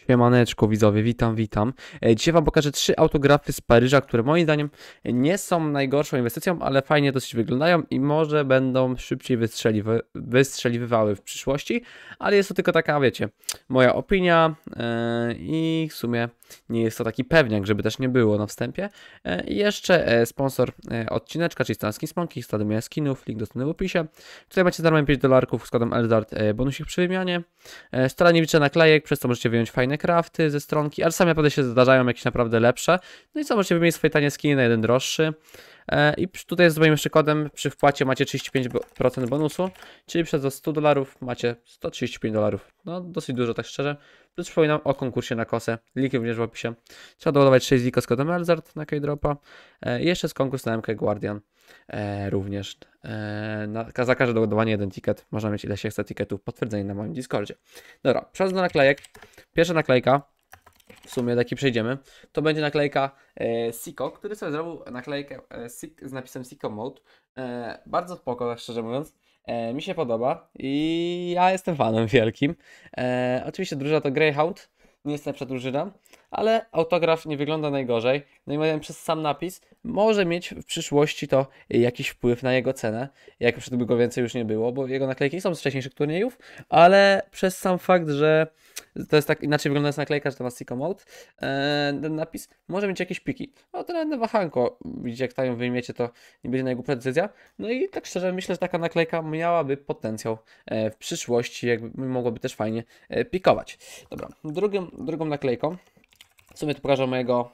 Siemaneczko widzowie, witam. Dzisiaj wam pokażę 3 autografy z Paryża, które moim zdaniem nie są najgorszą inwestycją, ale fajnie dosyć wyglądają i może będą szybciej wystrzeliwywały w przyszłości, ale jest to tylko taka, wiecie, moja opinia i w sumie nie jest to taki pewniak, żeby też nie było na wstępie. I jeszcze sponsor odcineczka, czyli Stan Skinspronki, Stadium Skinów, link dostępny w opisie. Tutaj macie za darmo $5 z kodem LZARD bonusik przy wymianie. Strona nie liczy naklejek, przez co możecie wyjąć fajne crafty ze stronki, ale sami naprawdę się zdarzają jakieś naprawdę lepsze. No i co, możecie wymienić swoje tanie skiny na jeden droższy. I tutaj z moim jeszcze kodem przy wpłacie macie 35% bonusu, czyli przez $100 macie $135. No dosyć dużo, tak szczerze. Plus przypominam o konkursie na kosę, link również w opisie. Trzeba doładować 6 ziko z kodem LZARD na Keydropa. I jeszcze jest konkurs na MK Guardian. Również za każde doładowanie jeden ticket. Można mieć ile się chce ticketów, potwierdzenie na moim Discordzie. Dobra, przechodząc do naklejek. Pierwsza naklejka, w sumie taki przejdziemy, to będzie naklejka Siko, który sobie zrobił naklejkę z napisem Siko Mode. Bardzo spoko, szczerze mówiąc. Mi się podoba i ja jestem fanem wielkim. Oczywiście drużyna to Greyhound, nie jest najlepsza drużyna, ale autograf nie wygląda najgorzej. No i moim zdaniem przez sam napis może mieć w przyszłości to jakiś wpływ na jego cenę. Jak już go więcej już nie było, bo jego naklejki są z wcześniejszych turniejów, ale przez sam fakt, że to jest tak inaczej wyglądająca naklejka, że to ma Sicko Mode, ten napis może mieć jakieś piki. No to na wahанko, widzicie, jak ją wyjmiecie, to nie będzie najgłupsza decyzja. No i tak szczerze myślę, że taka naklejka miałaby potencjał w przyszłości, jakby mogłoby też fajnie pikować. Dobra, drugą naklejką w sumie tu pokażę mojego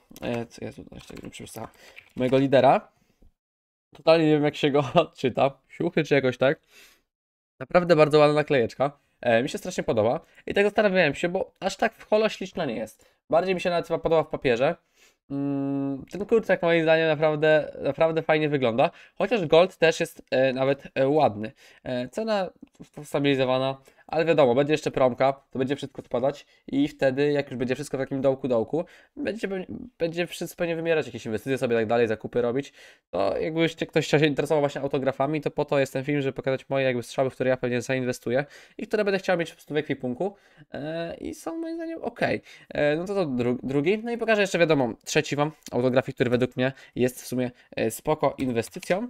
mojego lidera. Totalnie nie wiem, jak się go czyta. Siuchy czy jakoś tak. Naprawdę bardzo ładna naklejeczka. Mi się strasznie podoba. I tak zastanawiałem się, bo aż tak w holo śliczna nie jest. Bardziej mi się nawet chyba podoba w papierze. Ten kurczak moim zdaniem naprawdę fajnie wygląda. Chociaż gold też jest nawet ładny. Cena stabilizowana, ale wiadomo, będzie jeszcze promka, to będzie wszystko spadać i wtedy, jak już będzie wszystko w takim dołku, będzie wszystko pewnie wymierać, jakieś inwestycje sobie tak dalej, zakupy robić. To jakby ktoś się interesował właśnie autografami, to po to jest ten film, żeby pokazać moje jakby strzały, w które ja pewnie zainwestuję i które będę chciał mieć po prostu w ekwipunku i są moim zdaniem ok. No to drugi, no i pokażę jeszcze wiadomo, trzeci wam autografik, który według mnie jest w sumie spoko inwestycją.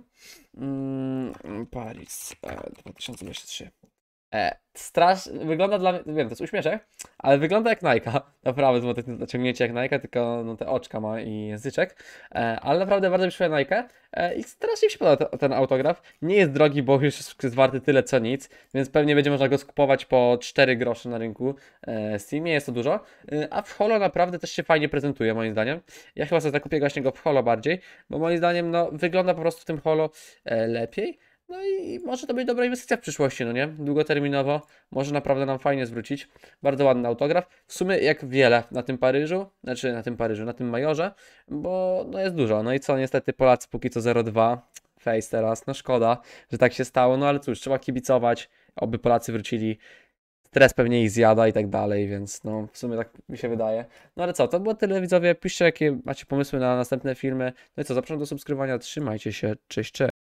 Paris 2023. Wygląda dla mnie, wiem, to jest uśmieszek, ale wygląda jak Nike. Naprawdę, bo to naciągnięcie jak Nike, tylko no, te oczka ma i języczek. Ale naprawdę bardzo mi przypomina Nike. I strasznie mi się podoba ten autograf. Nie jest drogi, bo już jest warty tyle co nic, więc pewnie będzie można go skupować po 4 grosze na rynku Steam. Nie jest to dużo. A w holo naprawdę też się fajnie prezentuje, moim zdaniem. Ja chyba sobie zakupię właśnie go w holo bardziej, bo moim zdaniem no, wygląda po prostu w tym holo lepiej. No i może to być dobra inwestycja w przyszłości, no nie? Długoterminowo, może naprawdę nam fajnie zwrócić. Bardzo ładny autograf. W sumie jak wiele na tym Paryżu, na tym majorze, bo no jest dużo. No i co, niestety Polacy póki co 0-2, face teraz, no szkoda, że tak się stało, no ale cóż, trzeba kibicować, oby Polacy wrócili. Stres pewnie ich zjada i tak dalej, więc no w sumie tak mi się wydaje. No ale co, to było tyle widzowie, piszcie jakie macie pomysły na następne filmy. No i co, zapraszam do subskrybowania, trzymajcie się, cześć.